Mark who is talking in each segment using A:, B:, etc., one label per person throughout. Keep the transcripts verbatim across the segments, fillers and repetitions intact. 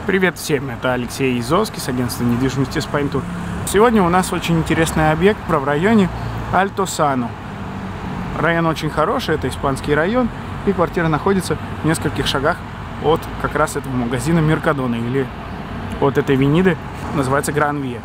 A: Привет всем, это Алексей Язовский с агентства недвижимости Spine Tour. Сегодня у нас очень интересный объект в районе Альто-Сано. Район очень хороший, это испанский район, и квартира находится в нескольких шагах от как раз этого магазина Меркадона, или от этой авениды, называется Гран-Вия.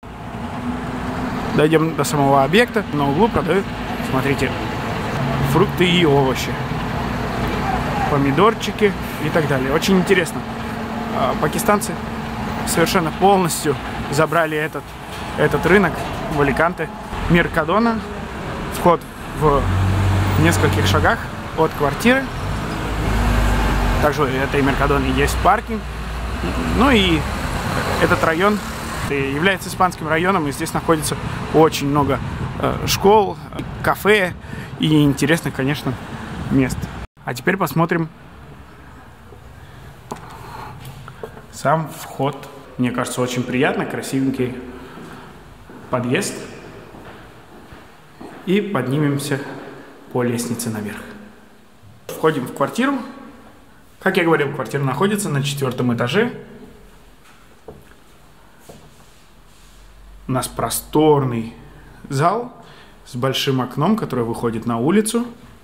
A: Дойдем до самого объекта, на углу продают, смотрите, фрукты и овощи, помидорчики и так далее. Очень интересно. Пакистанцы совершенно полностью забрали этот, этот рынок в Аликанте. Меркадона, вход в нескольких шагах от квартиры. Также в этой Меркадоне есть паркинг. Ну и этот район является испанским районом, и здесь находится очень много э, школ, кафе и интересных, конечно, мест. А теперь посмотрим сам вход. Мне кажется, очень приятно, красивенький подъезд. И поднимемся по лестнице наверх. Входим в квартиру. Как я говорил, квартира находится на четвертом этаже. У нас просторный зал с большим окном, которое выходит на улицу.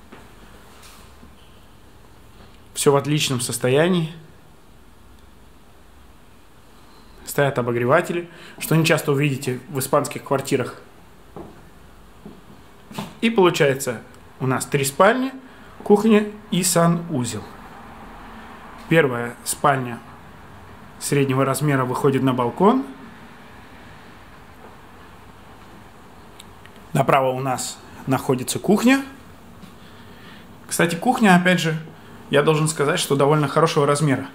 A: Все в отличном состоянии. Стоят обогреватели, что не часто увидите в испанских квартирах. И получается у нас три спальни, кухня и санузел. Первая спальня среднего размера выходит на балкон. Направо у нас находится кухня. Кстати, кухня, опять же, я должен сказать, что довольно хорошего размера.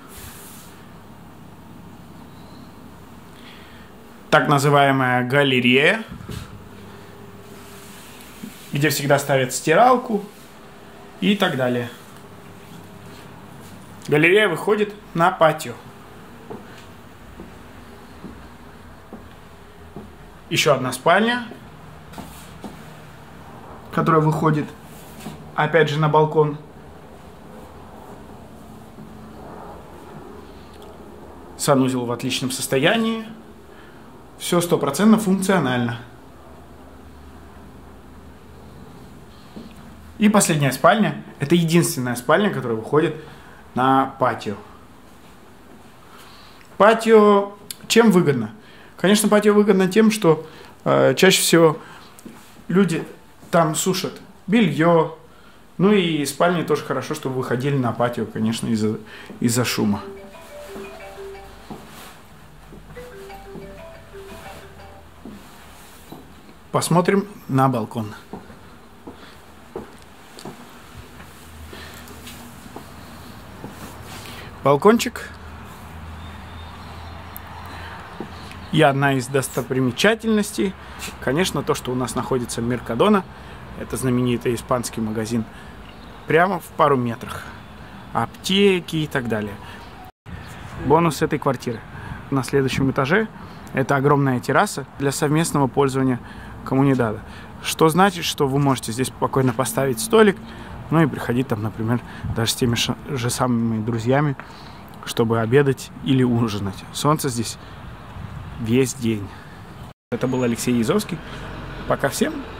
A: Так называемая галерея, где всегда ставят стиралку и так далее. Галерея выходит на патио. Еще одна спальня, которая выходит опять же на балкон. Санузел в отличном состоянии. Все стопроцентно функционально. И последняя спальня. Это единственная спальня, которая выходит на патио. Патио чем выгодно? Конечно, патио выгодно тем, что э, чаще всего люди там сушат белье. Ну и спальни тоже хорошо, чтобы выходили на патио, конечно, из-за из-за шума. Посмотрим на балкон. Балкончик. И одна из достопримечательностей, конечно, то, что у нас находится Меркадона. Это знаменитый испанский магазин. Прямо в пару метрах. Аптеки и так далее. Бонус этой квартиры. На следующем этаже это огромная терраса для совместного пользования коммунидада. Что значит, что вы можете здесь спокойно поставить столик, ну и приходить там, например, даже с теми же самыми друзьями, чтобы обедать или ужинать. Солнце здесь весь день. Это был Алексей Язовский. Пока всем.